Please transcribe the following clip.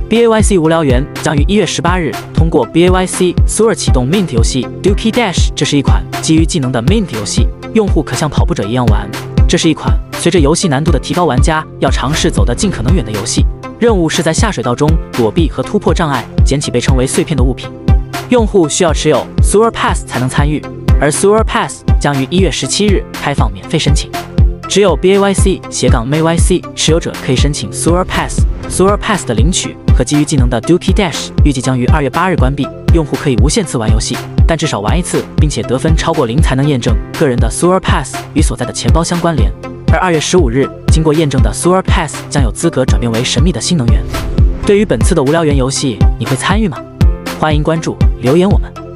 BAYC 无聊猿将于1月18日通过 BAYC Sewer 启动 Mint 游戏 Dookie Dash， 这是一款基于技能的 Mint 游戏，用户可像跑步者一样玩。这是一款随着游戏难度的提高，玩家要尝试走得尽可能远的游戏。任务是在下水道中躲避和突破障碍，捡起被称为碎片的物品。用户需要持有 Sewer Pass 才能参与，而 Sewer Pass 将于1月17日开放免费申请。只有 BAYC-MAYC 持有者可以申请 Sewer Pass。Sewer Pass 的领取和基于技能的 Dookie Dash 预计将于2月8日关闭，用户可以无限次玩游戏，但至少玩一次，并且得分超过0才能验证个人的 Sewer Pass 与所在的钱包相关联。而2月15日，经过验证的 Sewer Pass 将有资格转变为神秘的新能源。对于本次的无聊猿游戏，你会参与吗？欢迎关注留言我们。